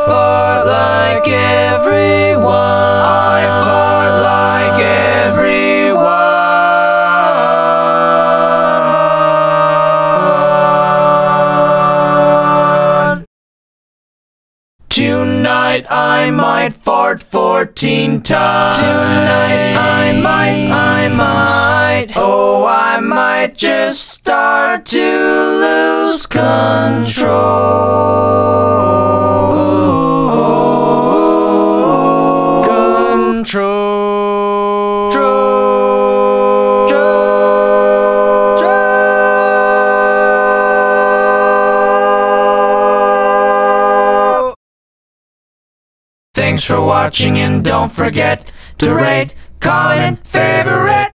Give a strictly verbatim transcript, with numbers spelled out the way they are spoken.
fart like everyone. I fart like everyone. Tonight I might fart fourteen times. Tonight I might, I might. Oh, I might just start to lose control. Control. Control. Thanks for watching, and don't forget to rate, comment, favorite.